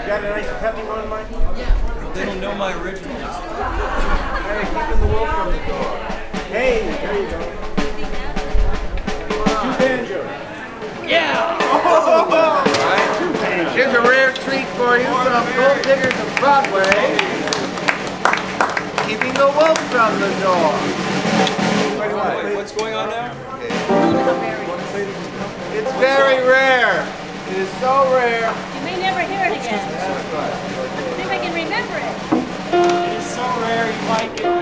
got a nice peppy one, Mike? Yeah. They don't know my originals. Hey, keeping the wolf from the door. Hey, there you go. Two banjos. Yeah! Alright, two banjos. Here's a rare treat for you from Gold Diggers of Broadway. Keeping the wolf from the door. Wait, what's going on now? It's very rare. It is so rare. You may never hear it again. See if I can remember it. It is so rare you might get